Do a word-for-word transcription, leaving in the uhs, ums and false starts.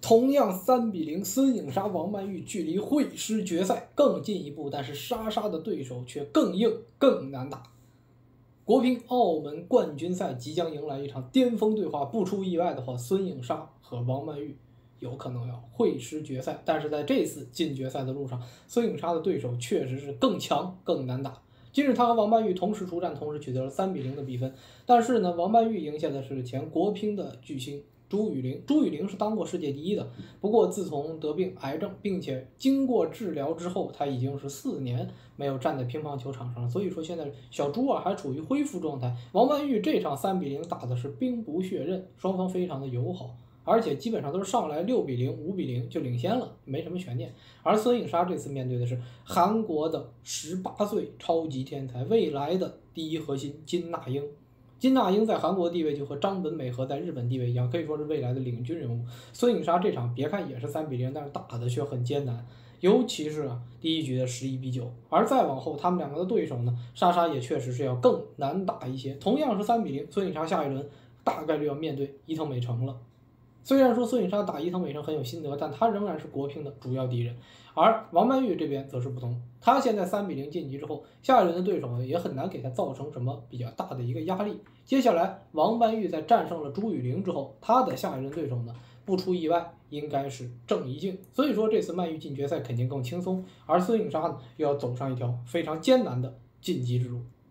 同样三比零，孙颖莎、王曼玉距离会师决赛更进一步，但是莎莎的对手却更硬、更难打。国乒澳门冠军赛即将迎来一场巅峰对话，不出意外的话，孙颖莎和王曼玉有可能要会师决赛。但是在这次进决赛的路上，孙颖莎的对手确实是更强、更难打。今日他和王曼玉同时出战，同时取得了三比零的比分。但是呢，王曼玉赢下的是前国乒的巨星朱雨玲。朱雨玲是当过世界第一的，不过自从得病癌症，并且经过治疗之后，她已经是四年没有站在乒乓球场上，所以说现在小朱啊还处于恢复状态。王曼玉这场三比零打的是兵不血刃，双方非常的友好。而且基本上都是上来六比零、五比零就领先了，没什么悬念。而孙颖莎这次面对的是韩国的十八岁超级天才，未来的第一核心金娜英。金娜英在韩国地位就和张本美和在日本地位一样，可以说是未来的领军人物。孙颖莎这场别看也是三比零，但是打的却很艰难，尤其是啊第一局的十一比九，而再往后他们两个的对手呢，莎莎也确实是要更难打一些。同样是三比零，孙颖莎下一轮大概率要面对伊藤美诚了。虽然说孙颖莎打伊藤美诚很有心得，但她仍然是国乒的主要敌人。而王曼玉这边则是不同，她现在三比零晋级之后，下一轮的对手也很难给她造成什么比较大的一个压力。接下来，王曼玉在战胜了朱雨玲之后，她的下一轮对手呢，不出意外应该是郑怡静。所以说这次曼玉进决赛肯定更轻松，而孙颖莎呢又要走上一条非常艰难的晋级之路。